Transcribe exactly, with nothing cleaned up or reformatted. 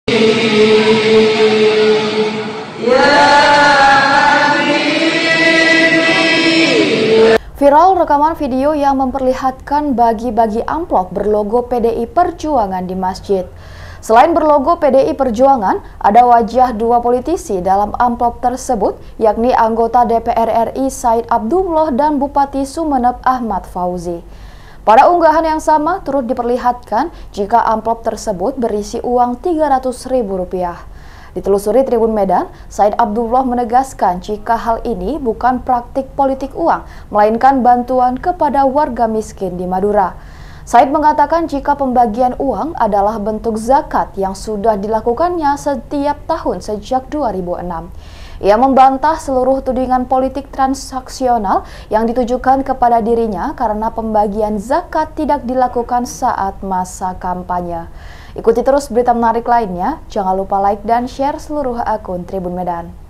Viral rekaman video yang memperlihatkan bagi-bagi amplop berlogo P D I Perjuangan di masjid. Selain berlogo P D I Perjuangan, ada wajah dua politisi dalam amplop tersebut, yakni anggota D P R R I Said Abdullah dan Bupati Sumeneb Ahmad Fauzi. Pada unggahan yang sama turut diperlihatkan jika amplop tersebut berisi uang tiga ratus ribu rupiah. Ditelusuri Tribun Medan, Said Abdullah menegaskan jika hal ini bukan praktik politik uang, melainkan bantuan kepada warga miskin di Madura. Said mengatakan jika pembagian uang adalah bentuk zakat yang sudah dilakukannya setiap tahun sejak dua ribu enam. Ia membantah seluruh tudingan politik transaksional yang ditujukan kepada dirinya karena pembagian zakat tidak dilakukan saat masa kampanye. Ikuti terus berita menarik lainnya, jangan lupa like dan share seluruh akun Tribun Medan.